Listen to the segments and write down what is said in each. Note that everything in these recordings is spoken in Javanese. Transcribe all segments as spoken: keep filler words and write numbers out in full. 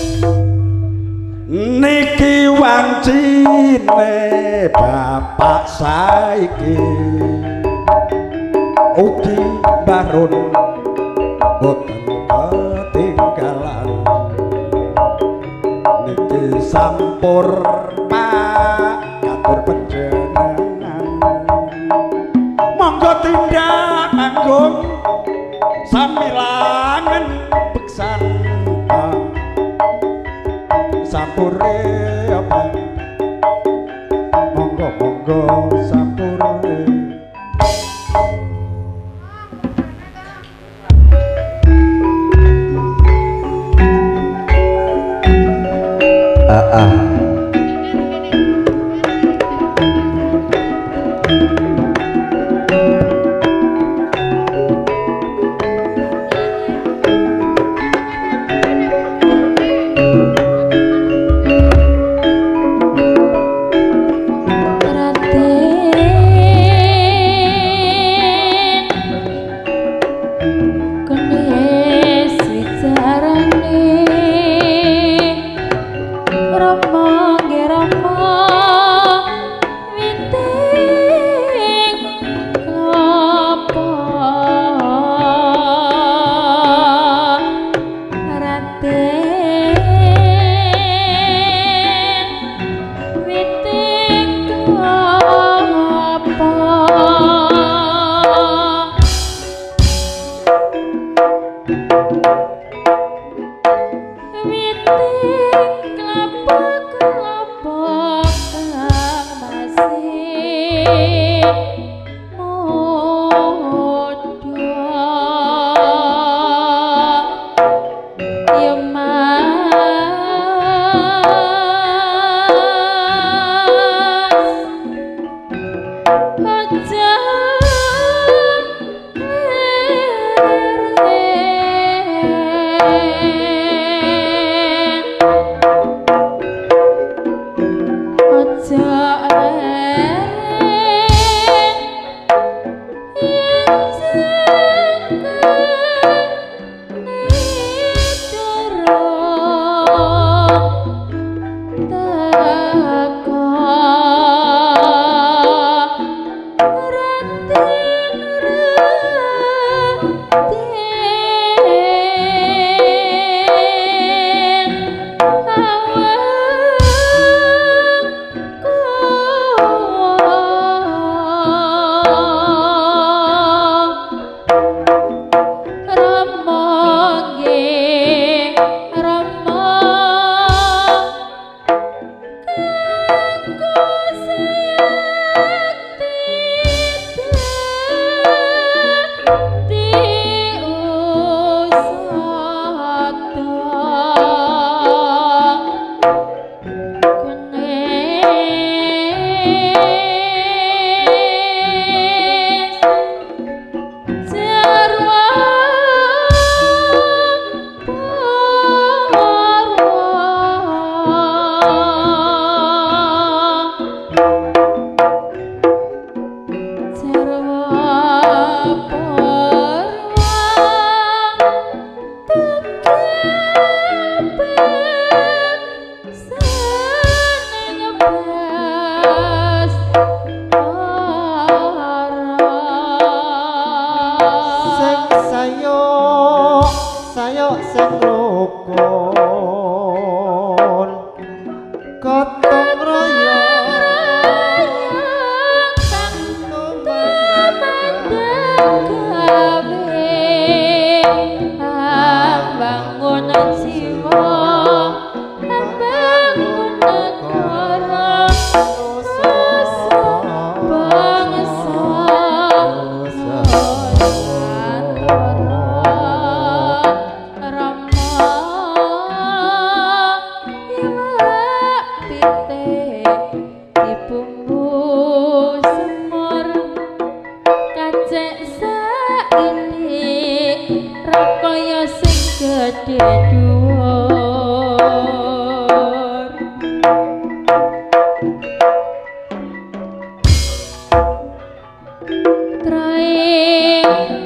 niki wancine bapak saiki ugi barun boten ketinggalan niki sampur pak katur panjenengan monggo tindak manggung samilangan beksan sampure apa monggo monggo sampure ah ah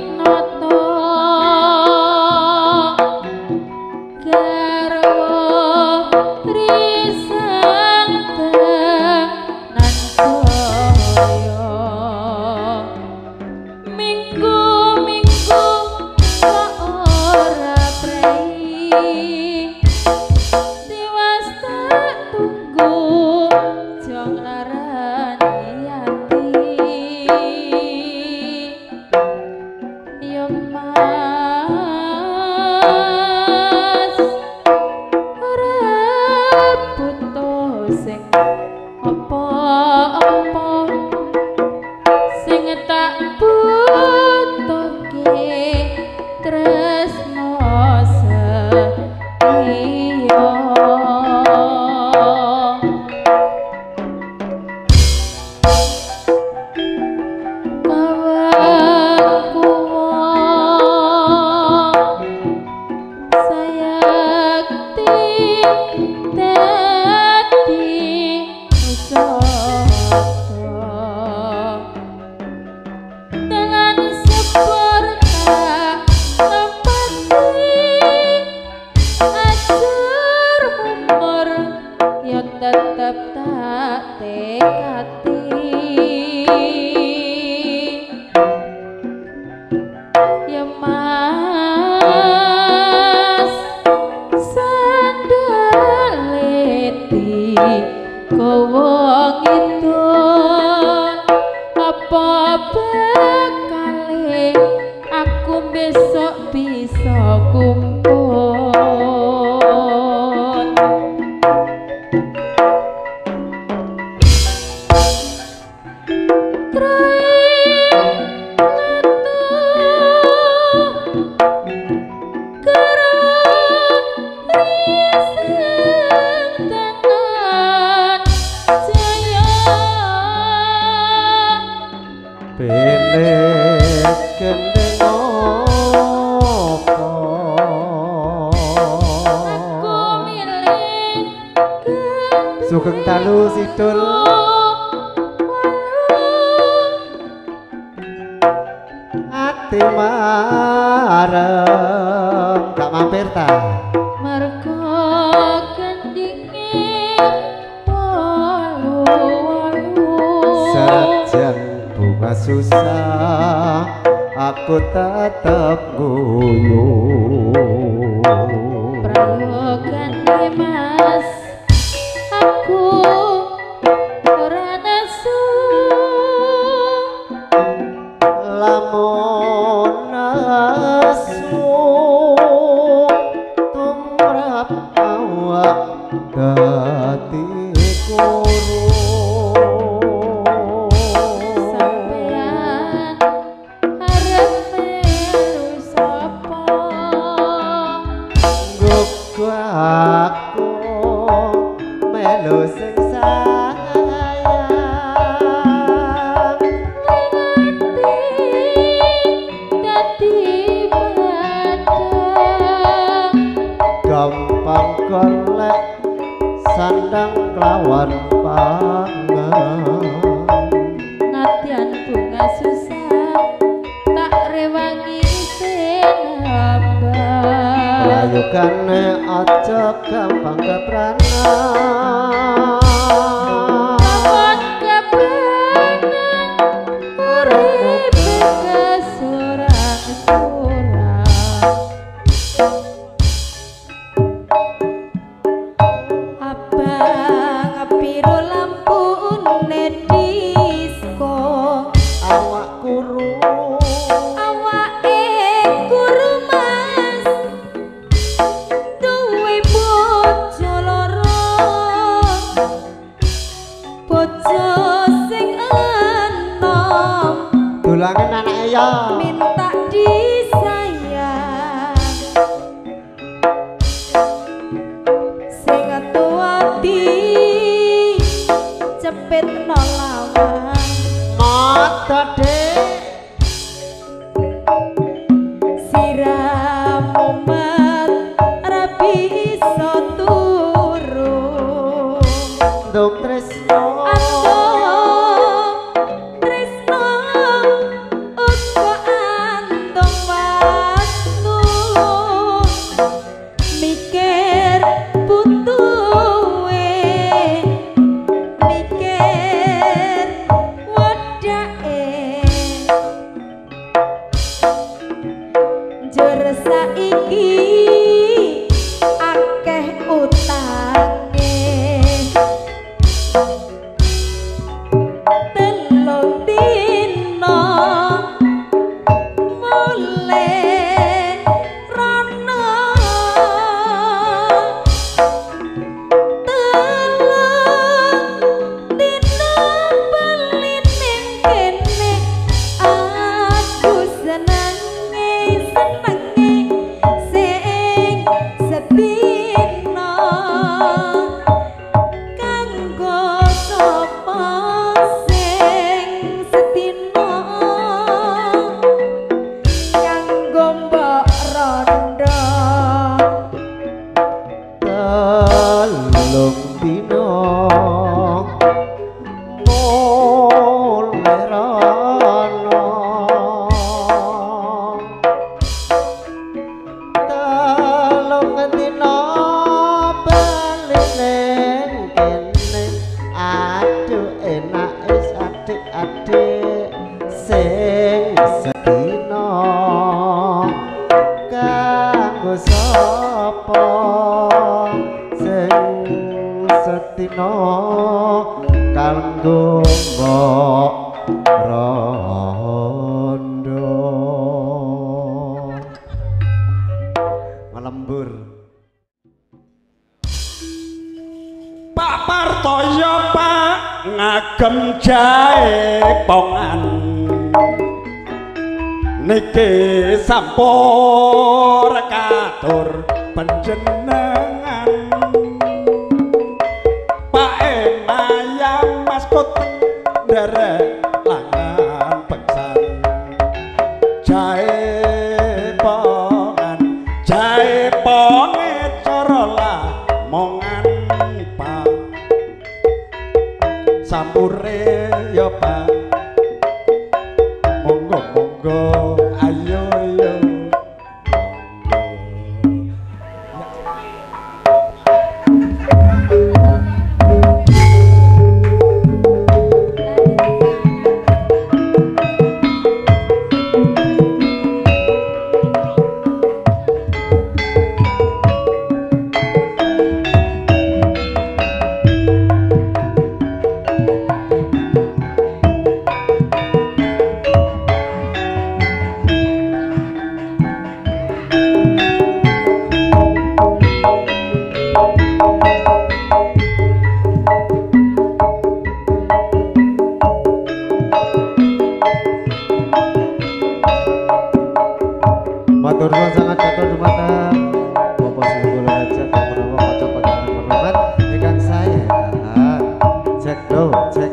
Garwa Sugeng dalu sidul ati marem gak mampir ta mergo gendinge walu-walu sajan bunga susah aku tetep guyu prayogane mas aku ora nesu lamun nesu tumrap awak dadi kuru sampean arep melu sapa nggo aku melu sing sayang dadi padang gampang golek sandang kelawan pangan nadyan bunga susah tak rewangi senambang rayukane aja gampang kepranan Lawan kepranan urip kesorang-sorang abang piro lampune disko awak kuru awake guru mas duwe bojo loro bojo sing enom dulangan anake ya minta disayang sing atuati cepet nolawang mata dek siramu mat rabi iso turu ndung tresno Ando tresno uga telung dina mulai rono telung dina bali ning kene aduh enak is adik-adik sing sedina kanggo sapa sing sedina kanggo mbok rondo ngelembur Pak Partoyo Pak ngagem jae pongan niki sampur katur panjenengan Pak Emayam Mas Kuteng derek langan peksan jae pongan jae ponge cara lamongan Pak sampure ya Pak monggo monggo ayo ayo matur nuwun sangat katur dumateng Bapak Sugeng Raja menawa kaca panjenengan hormat ingkang saya cek do cek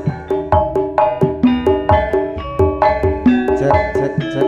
cek cek cek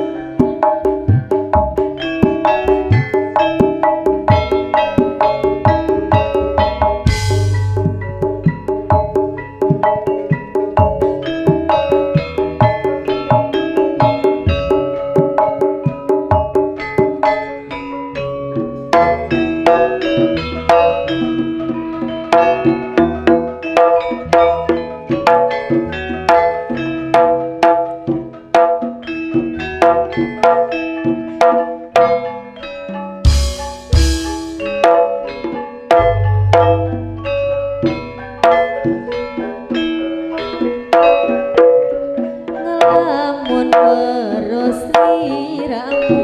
ngelamun terus liramu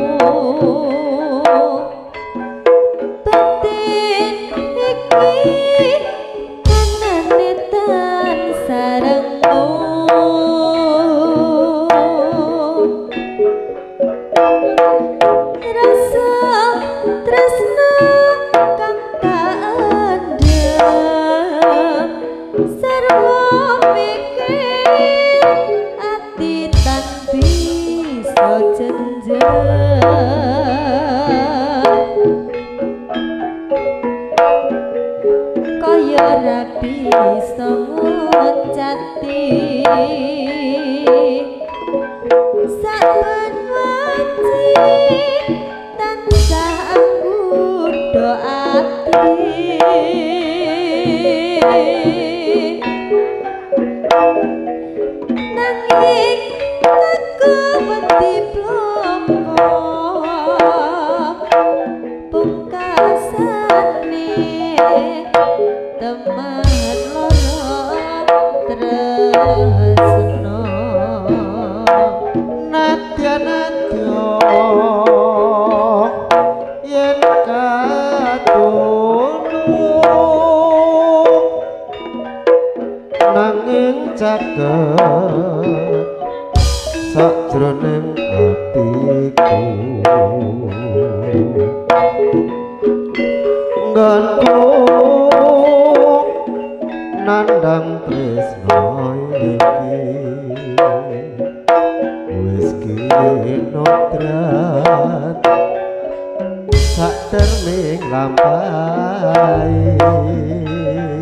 batin iki kanane tan sarengmu rasa tresna kang kaendem sarwa pikir ati tan bisa jenjang kaya ra bisa ngucati saben waci tansah anggudo ati nanging aku wedi bloko pungkasane teman loro tresno nadya nadya yen katulung nanging caket sakjroning atiku nggonku nandang tresno iki wis kinotrat sak terming lampahe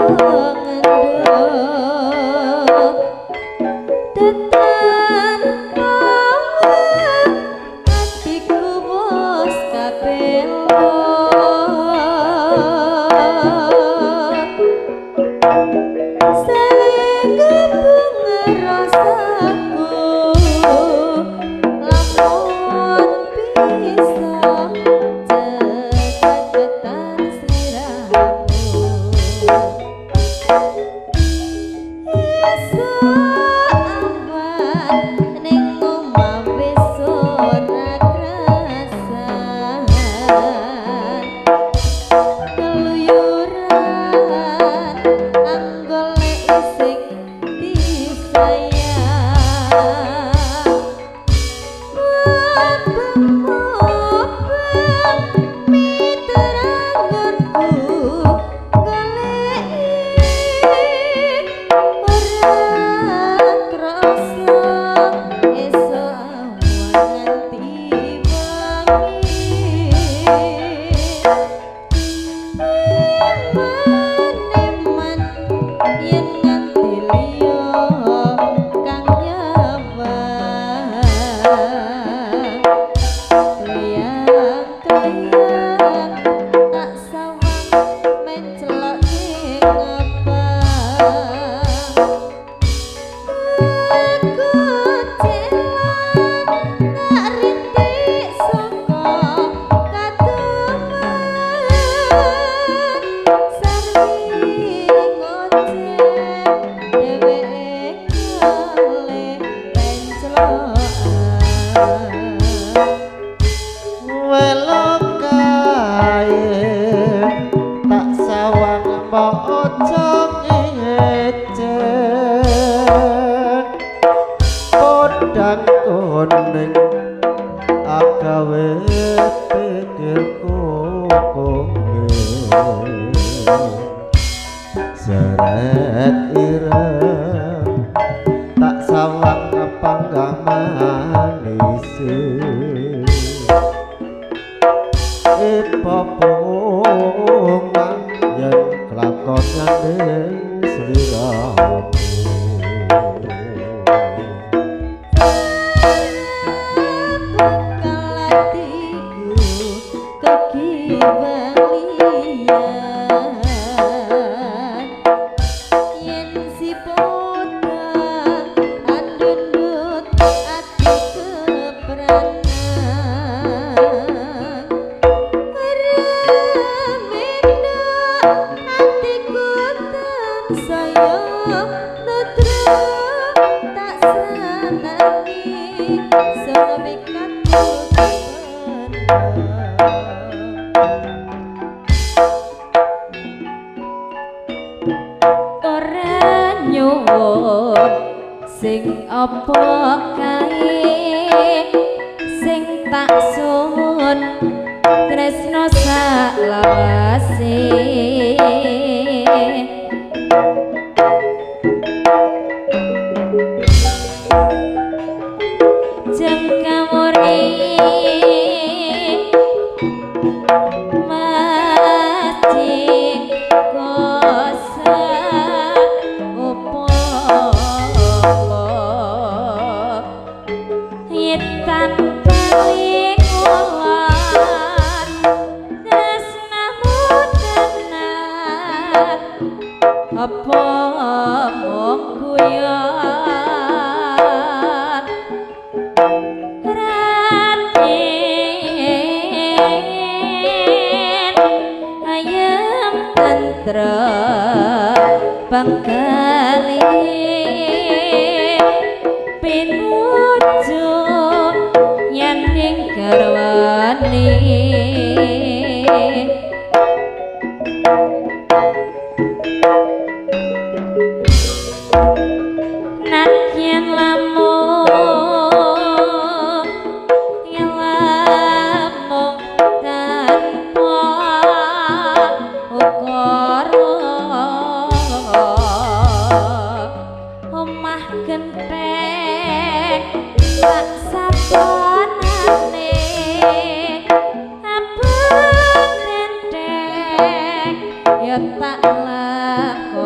tak lakoni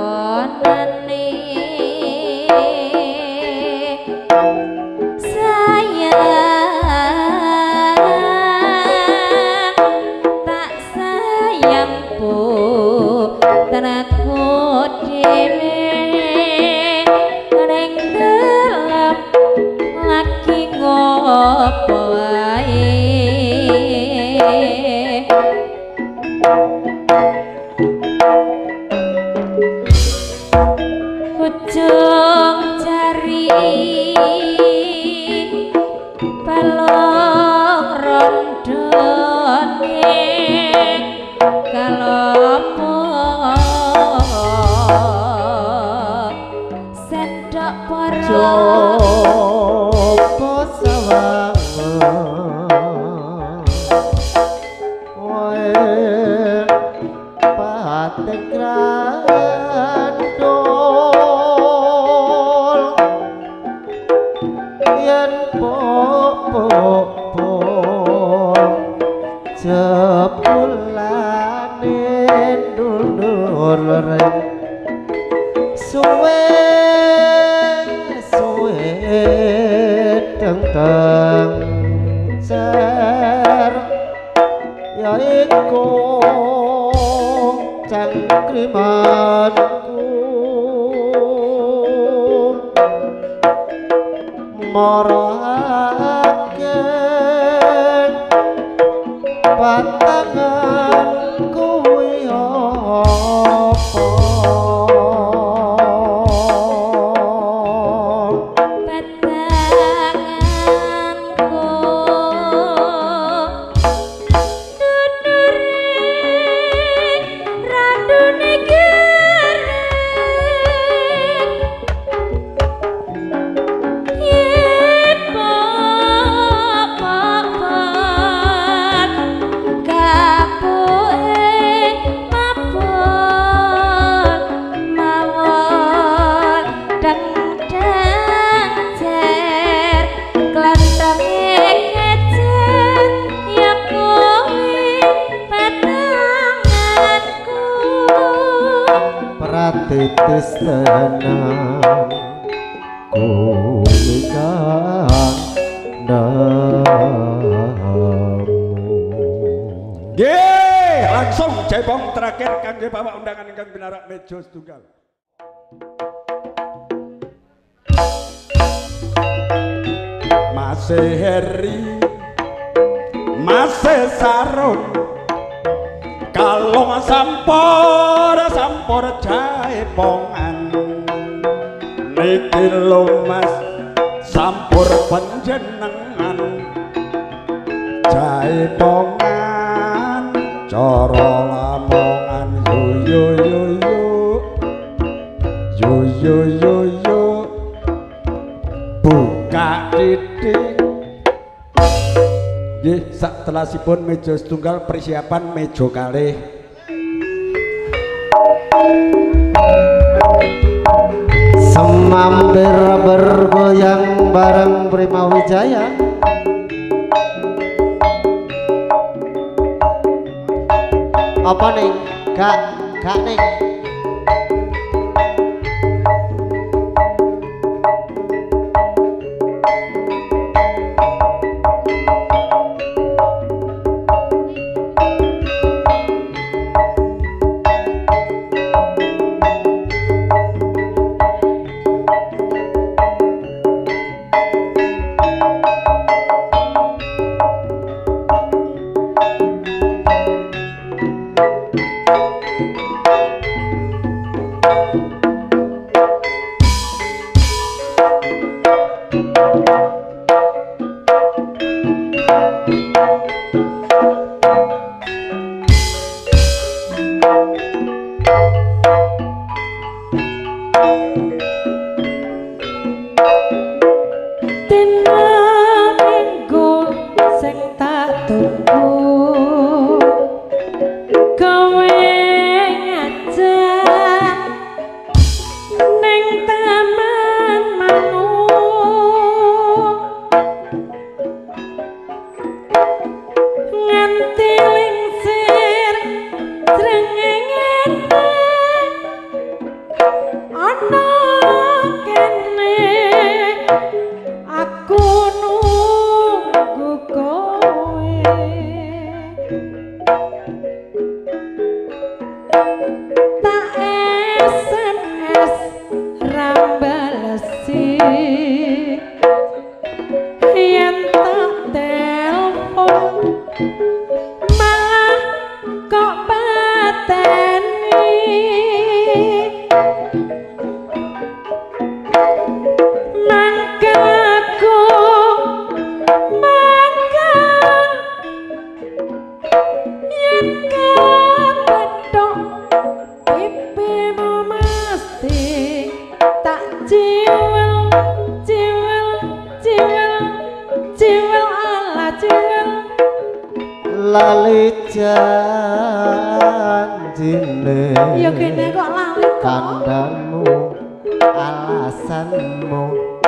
tak sayang putraku dhewe ning dalem lagi ngopo wae ujung jari balong rondone kalopo sendok para coba sawang wae pating grandol yen popo jebulane dulur reng suwe suwe teng-teng cer ya iku cangkrimanku marake patangan kuwi apa titis tenang kumikan damu Nggih, langsung cepong terakhir kangge Bapak undangan ingkang binarak meja setunggal. Mas Heri, Mas Sarun, kalong sampor sampor jaipongan, niki lho Mas sampur panjenengan jaipongan cara lamongan yo yo yo yo yo yo yo buka titik. Nggih, saktelasipun meja setunggal persiapan meja kalih. Semampir bergoyang bareng Prima Wijaya. Apa nih? Kak, kak nih. lali janjine ya kene kok lali kandangmu alasanmu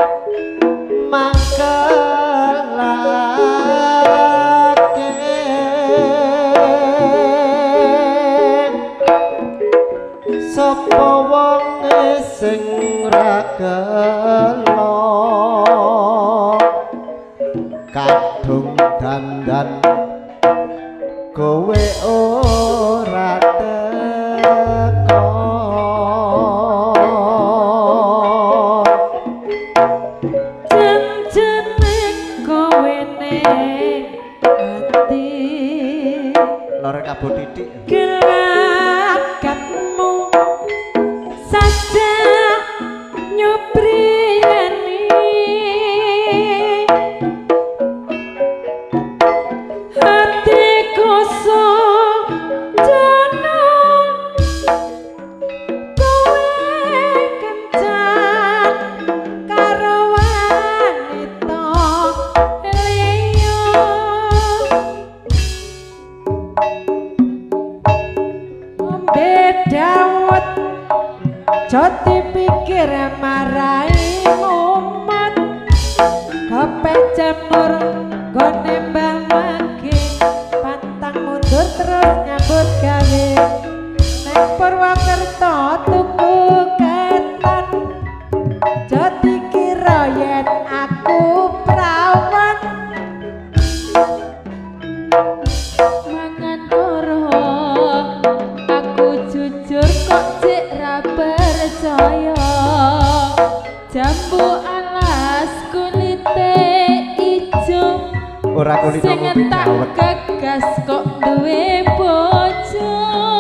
mangkelake sapa wong sing ra gelo kadung dandan kowe ora teko jenjene kowe ning ati lore kabo titik gelagatmu saja nyupriyani hati kosong jana kowe kencan karo wanita liya ombe dawet jati pikir marai umat kopek jamur gone mbamake pantang mundur terus nyambut gawe nek Purwokerto tuku ketan jati kira yen aku prawan mangan karo aku jujur kok cek ra percaya jambu alas kulite ijo ora kulit sing ngopi tak dawet gagas kok duwe bojo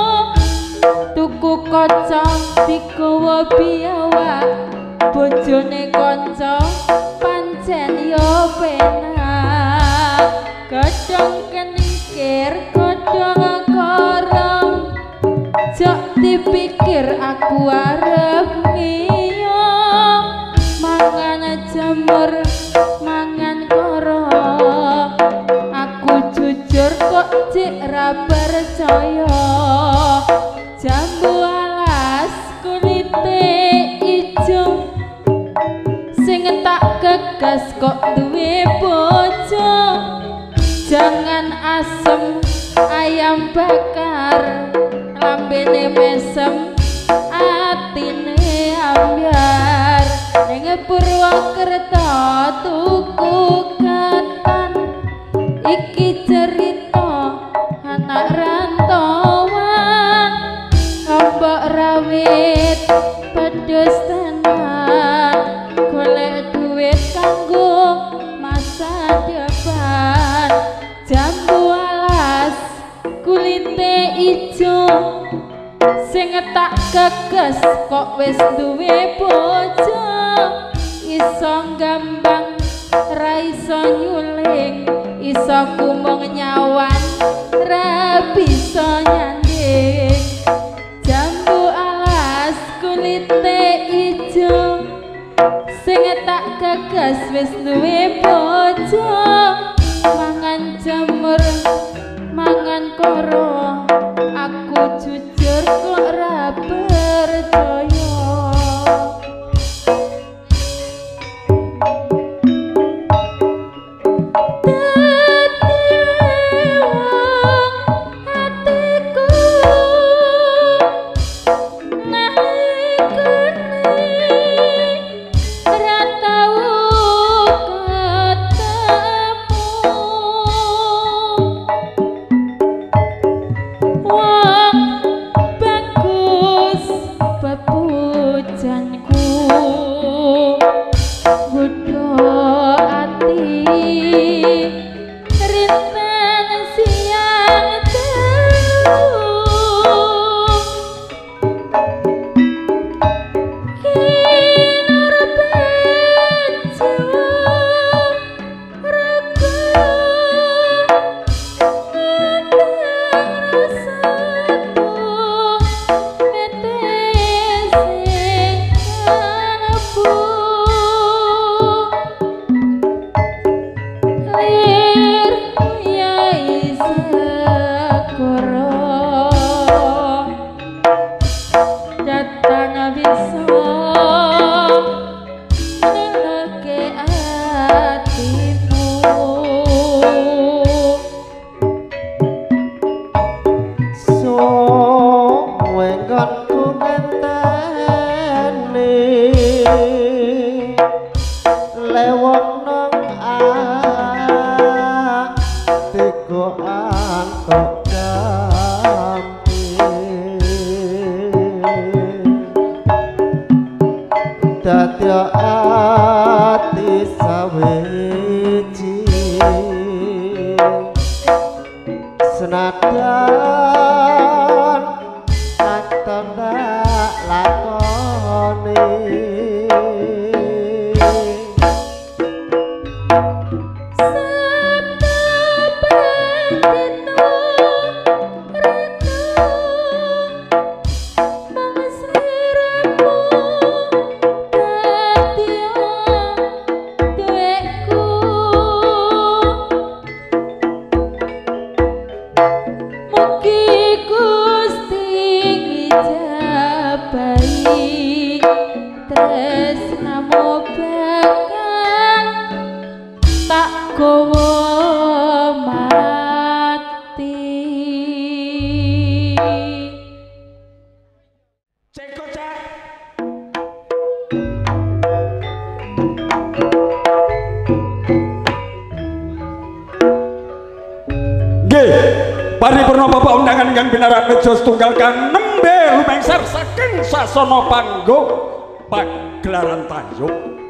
tuku kaca digawa biawak bojone kanca pancen yo penak godhong keningkir godhong korong jok dipikir aku arep ngiyong mangan jamur mangan koro aku jujur kok cek ra percaya jambu alas kulite ijo sing tak gegas kok duwe bojo jangan asem ayam bakar lambene mesem atine ambyar ning Purwokerto tuku ketan iki cerita anak rantauan ombok rawit pedus tenan golek duit kanggo masa depan jambu alas kulite ijo sing tak geges kok wis duwe bojo iso gambang ra iso nyuling iso kumong nyawan ra bisa nyanding jambu alas kulite ijo sing tak geges wis duwe bojo mangan jamur mangan koro aku jujur kok ra percaya Ra tau ketemu siji senajan aktor tak lakoni paripurna Bapak undangan ingkang binarak meja setunggal kang nembe lumengsar saking sasana panggung pagelaran tayub.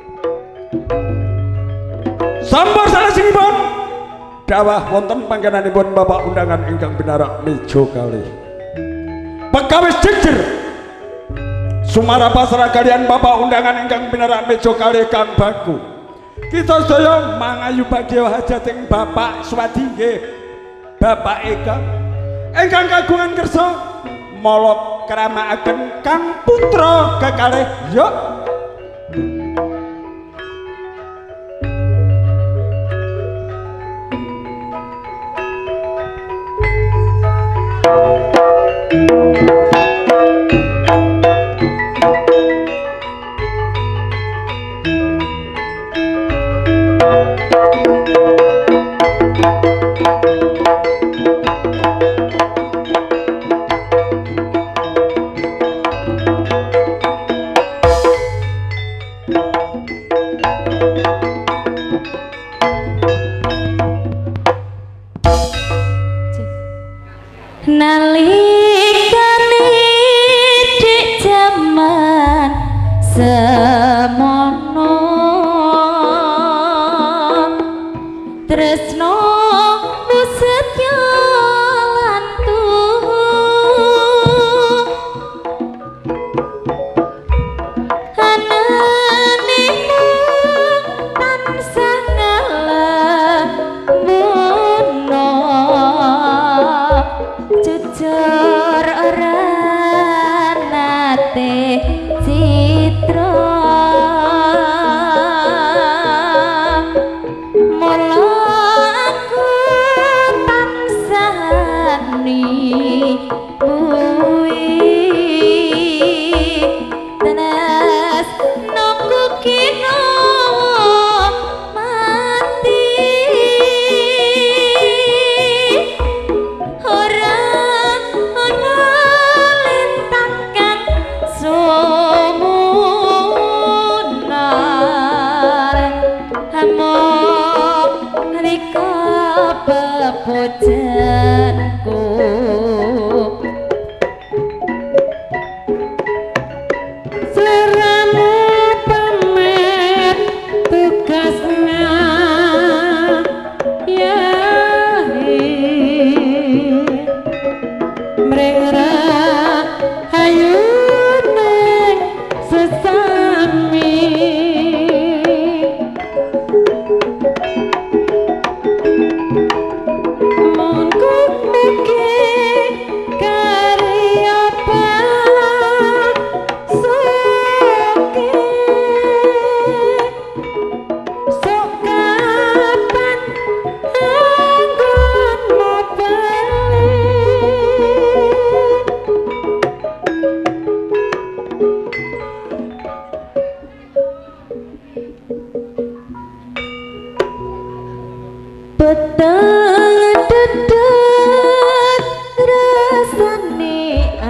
Sampun salajengipun dawuh wonten panggenanipun Bapak undangan ingkang binarak meja kalih. Pegawis jejer sumarapa sareng kaliyan Bapak undangan ingkang binarak meja kalih Kang Baku. Kita sedaya mangayu bagya hajating Bapak Swadi nggih. Bapak Eka ingkang kagungan kersa mala kramakaken Kang Putra kekalih yok. Nalikane dik jaman semono tresno nusetya lantu anane tansah ngalamuno jujur ora nate citra mula aku tansah nibuhi tenas nunggu kino mati ora ana lintang kang sumunar hamok rika pepujanku Seleramu pamer tugasnya ya mereka hayu neng sesami mongkuk mugi karya suki sok kapan anggonmu petang dedet rasane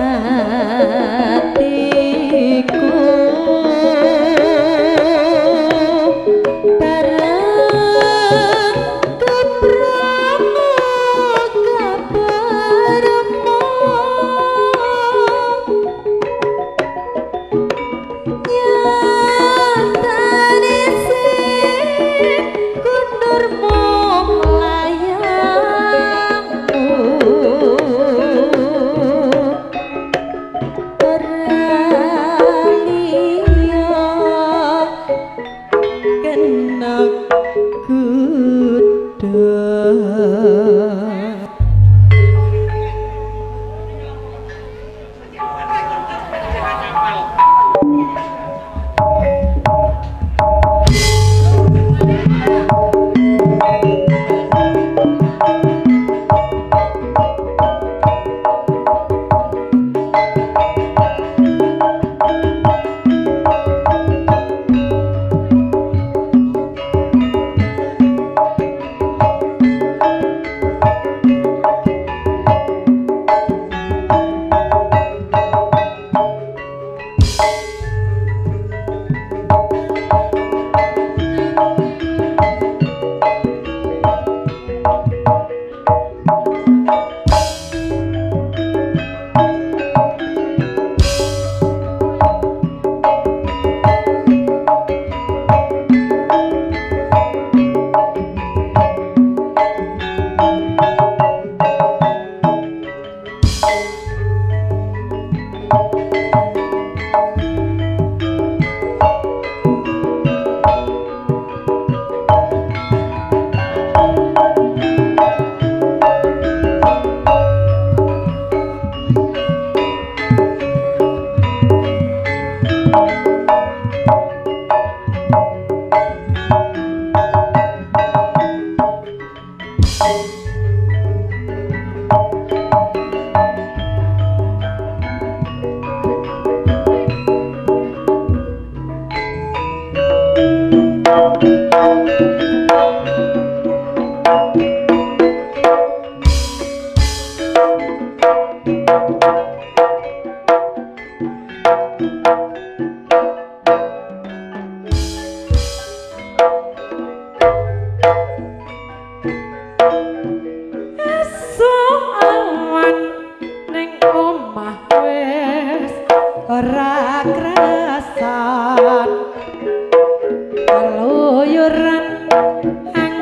atiku bareng kepramo kabarmu nyatane sing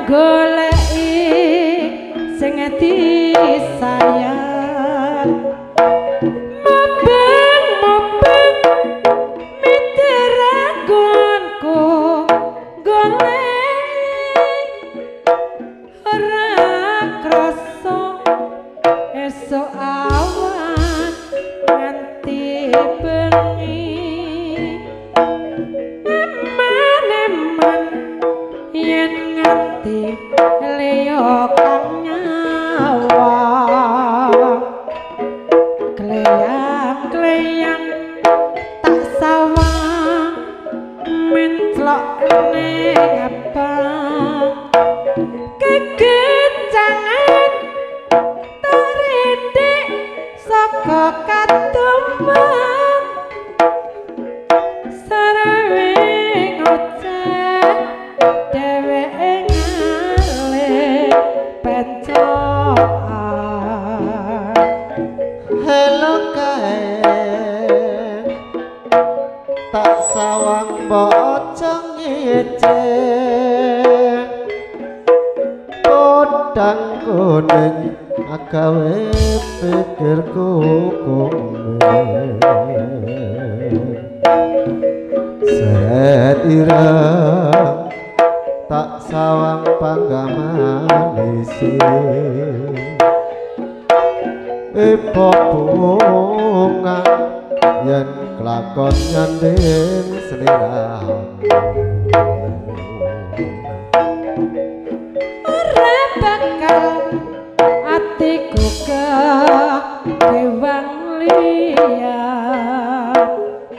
goleki sing disayang mobeng-mobeng miteragonku golek ora krasa esuk awan nganti bengi eman-eman yen nganti leyo kang nyawa kleyang-kleyang tak sawang mencelok ning abang kekencangan tarindik saka katumbang sarawe ngoceh dheweke ngalih pencokan hello kae tak sawang bocong ngecek podang kuning agawe pikirku kuning seret ireng tak sawang panggamanisi ipo bunga yen kelakon nyanding seliramu ora bakal atiku kewang liyan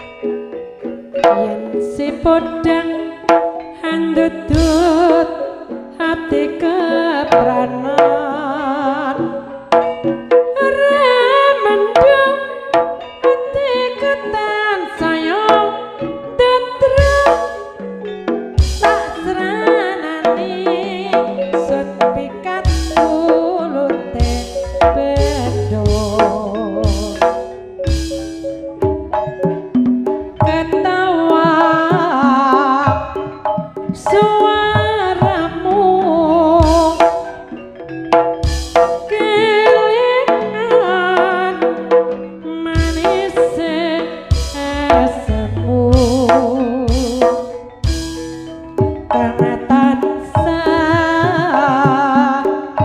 yen si podang handutut hati kepranan ora mendung hatiku tansaya detrek tak seranani sut pikat tulute bedo ketawa suaramu kelingan manis esemu karena tansah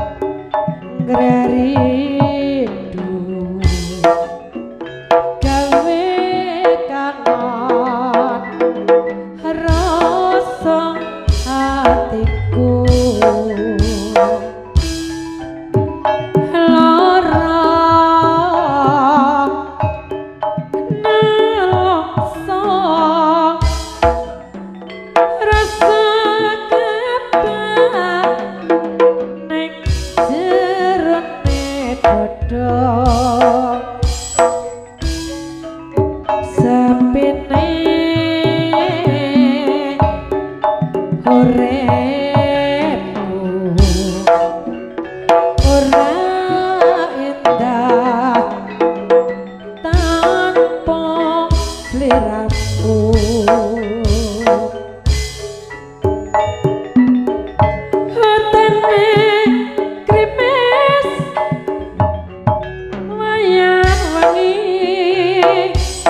ngerindu gawe kangen rasa hatiku lara nelongso rasa kebak ning jerone dodo sepine uripku ora indah tanpa sliramu hatene krimis wayang wengi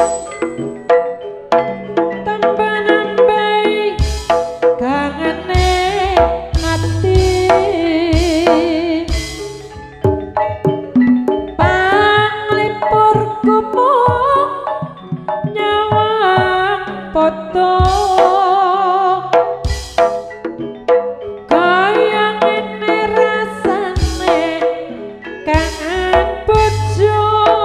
tambah nambahi kangene ati panglipurku mung nyawang foto kaya ngene rasane kangen bojo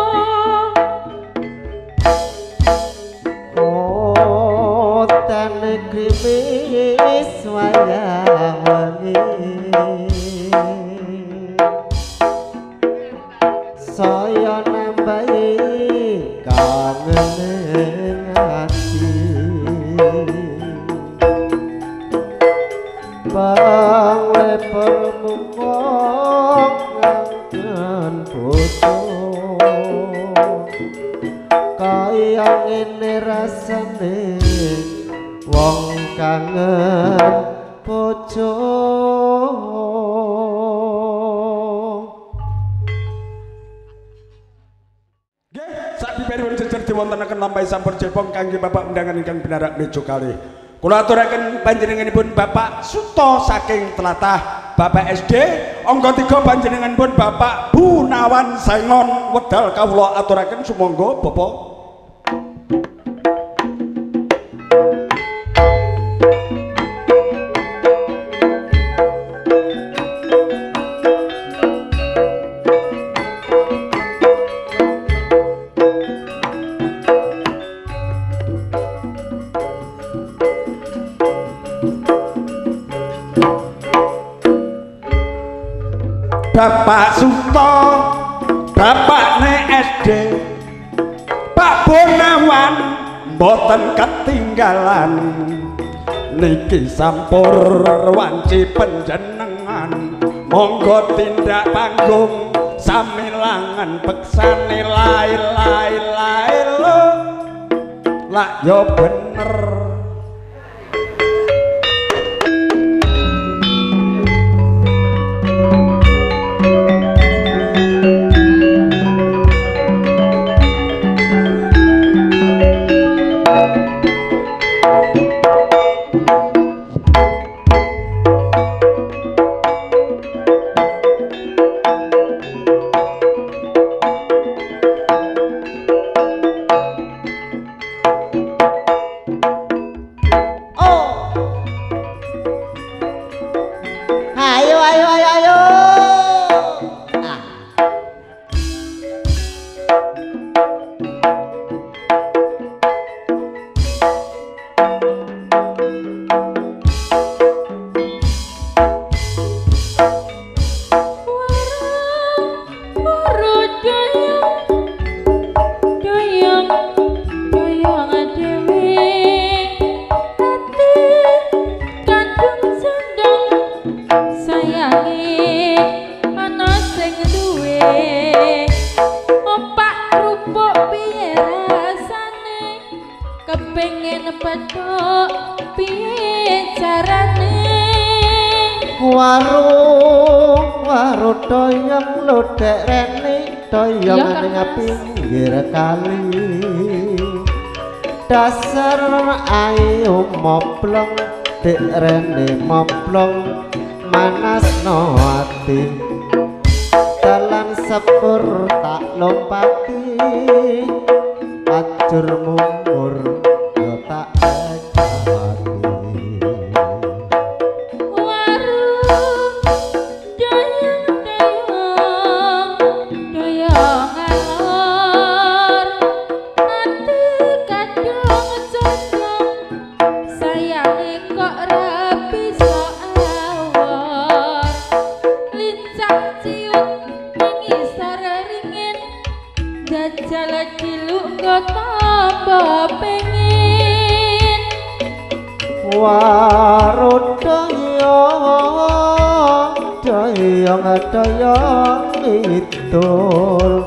oh tane krimis wayang wengi saya nambahi kangen ati bang lepur mungkong ngangen bojo kaya ngene rasane wong kangen bojo Sabiparipun jejer diwontenaken lampahe sampun jepong kangge Bapak undangan ingkang binarak meja kalih. Kula aturaken panjenenganipun Bapak Suto saking Tlatah, Bapak S D angka tiga panjenenganipun Bapak Bunawan Saengon wedal kawula aturaken sumangga Bapak. Bapak Suto, Bapak ne S D, Pak Bonawan, mboten ketinggalan. Niki sampur wanci panjenengan, monggo tindak panggung samilangan peksane lae lae lae lo, lak yo bener. Dasar ayu moplong dik rene moplong manasno ati dalan sepur tak lompati ajur mumur yo tak doyong idul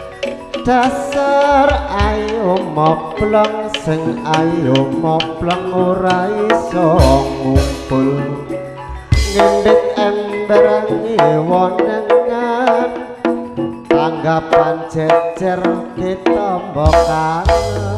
dasar ayu moplong sing ayu moplong ora iso ngumpul ngendhek emberan wonengan tanggapan jejer ditombokan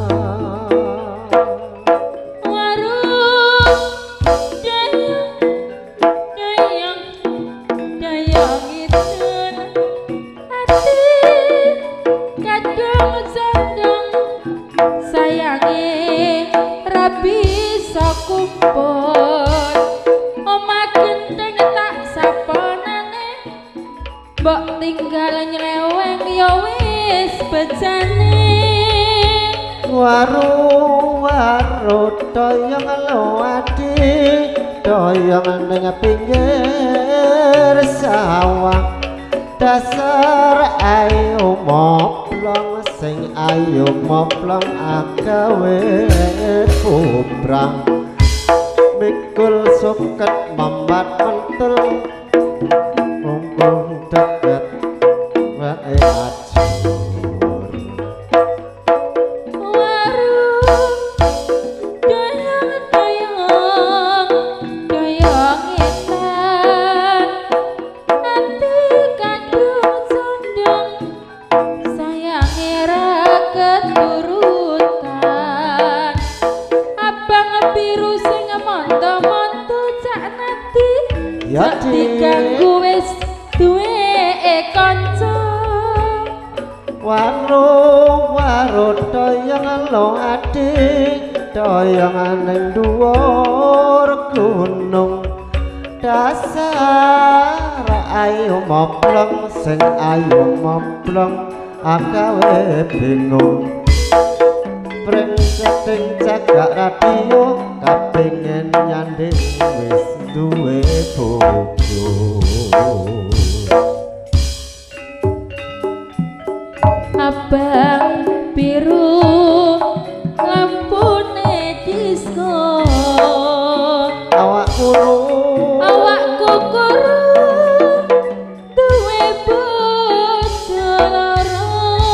waru-waru doyong luwadi doyong ning pinggir sawah dasar ayu moplong sing ayu moplong agawe kubrang mikul suket mambat mentul mumpung deket wae ajur doyong doyong doyong etan Jak diganggu wis duwe kanca warung warung toyong lo adik toyong ning dhuwur gunung dasar ayu moplong sing ayu moplong agawe bingung Pring-setting cagak radio kapingin nyanding wis duwe bojo abang biru lampune disco awak kuru awakku kuru duwe bojo loro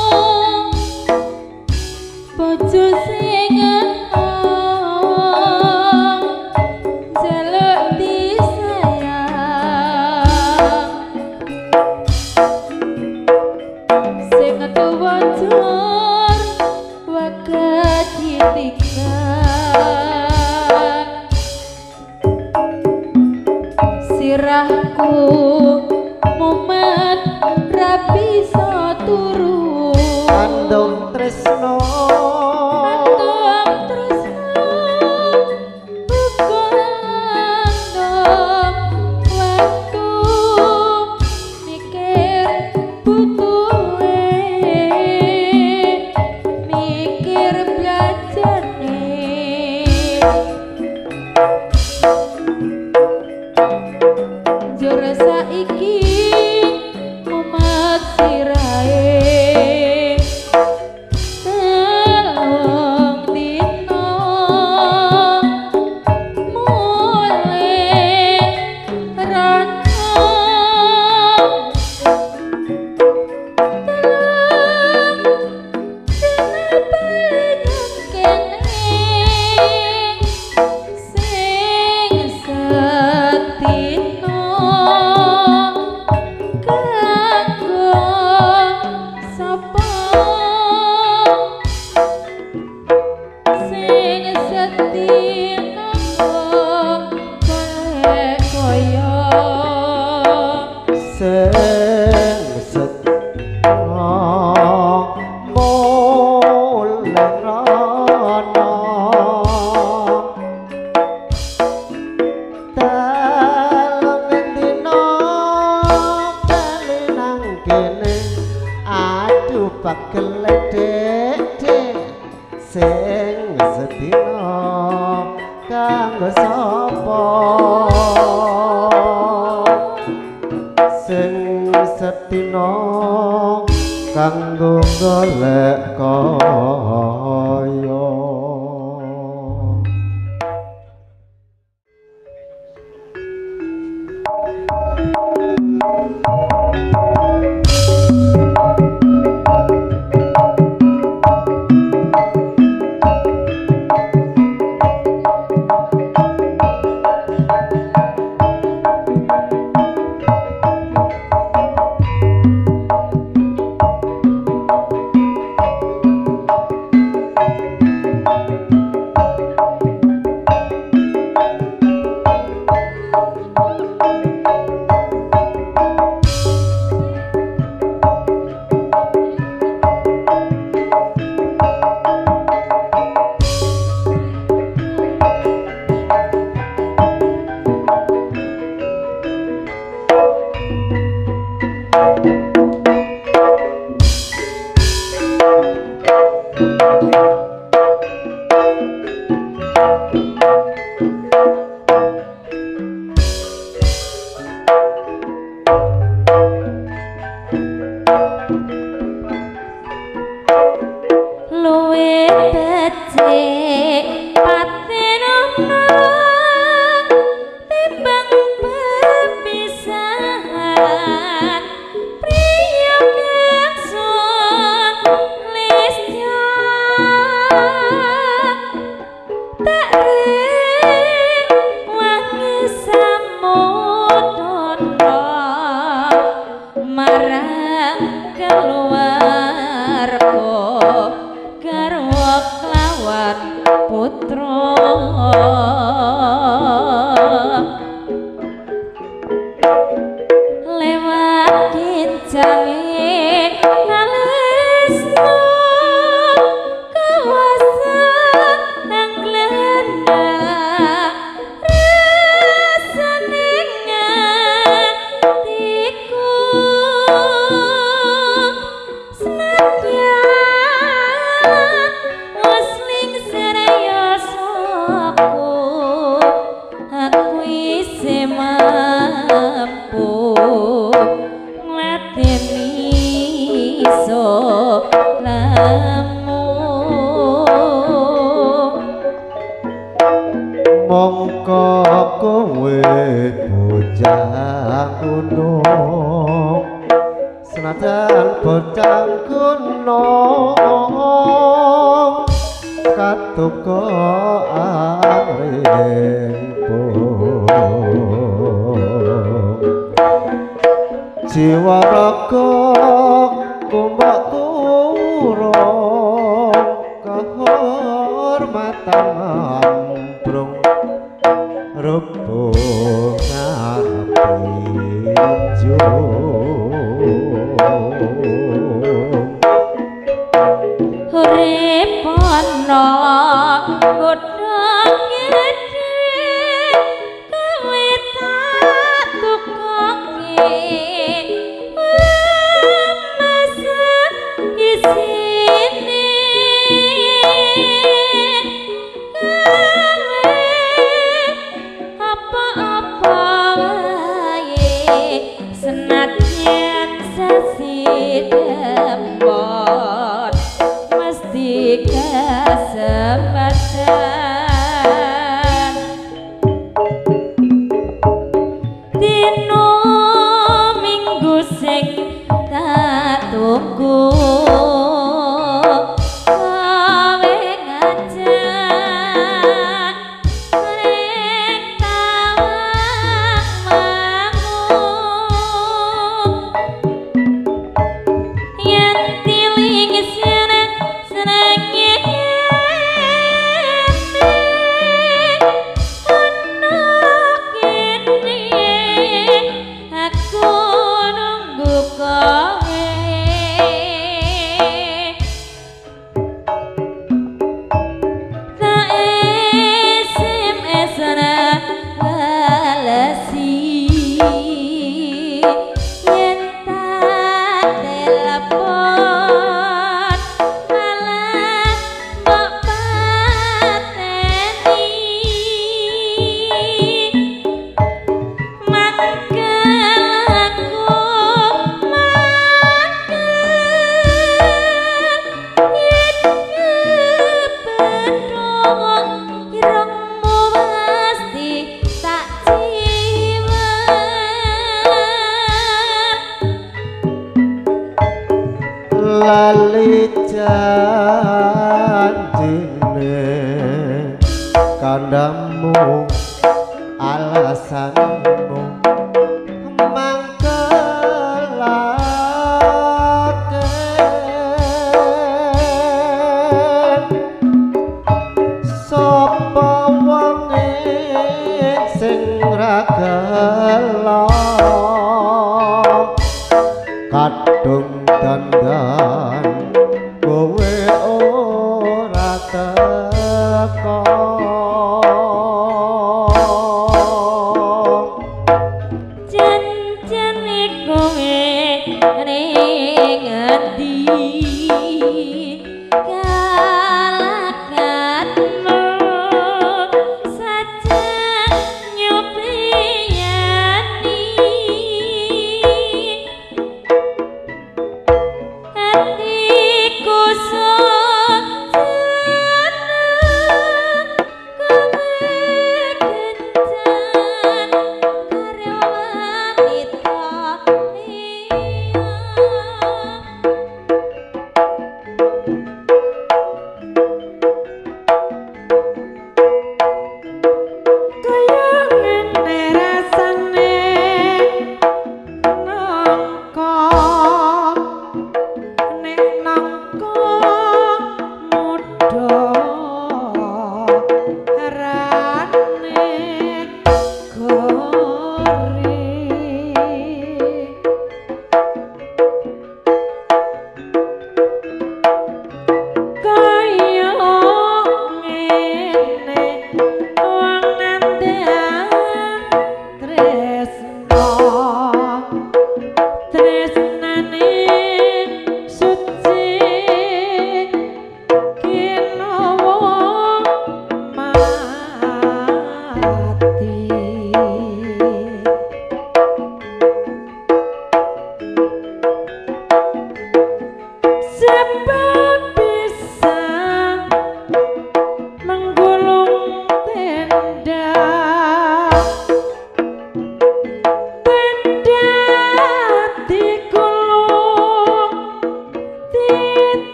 bojo sing enom jaluk disayang sing tuwa jur waga ditinggal sirahku mumet ra bisa turu kandung tresno kandung tresno uga kandung waktu mikir butuhe mikir belajarne jur saiki mumet sirahe telung dina mulih rono sing setno mulih rono telung dina bali nang kene aduh pagel dedek sing sedina kanggo sapa sing sedina kanggo golek kaya luwe becik paten ono timbang pepisahan priya keksun lisnya tak ring wangi samudono marang keluarga garwa klawan putra bocah gunung senajan bocah gunung katuko arimpung jiwa raga kumbak turung kehormatan ambrung rubung urip ana godhong gedhe kowe tak tukoke masa isine apa-apa wae senajan sasi dempot mesti kesempatan dino minggu sing tak tunggu kowe ngajak ning tawangmu yen tiling seneng senenge anak ini aku nunggu kowe tak S M S ana balesi yen tak telepon malah mbok pateni mangkel aku mangkel yen kepethuk irungmu pasti tak jiwet lali janjine kandamu alasanmu mangkelake sapa wonge sing ra gelo kadung dandan kowe ora teko janjane kowe ning endi kalakatmu saja nyupriyani hatiku sojana kowe kencan karo wanita liya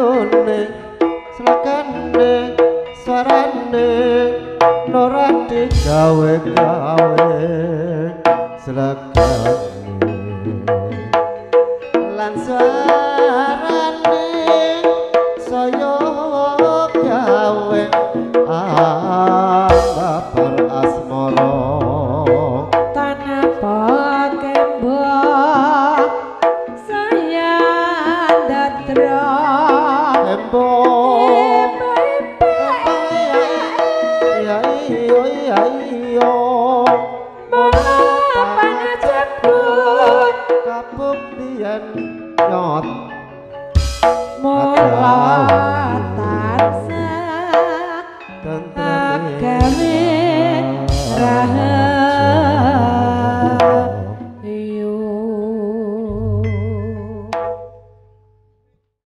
lagune slagane suarane norati gawe-gawe slagane lan suarane saya gawe anggapan asmara tanah pakembang saya datra embong ya iyo ya iyo mengapa cepet kabuktian nyot mulai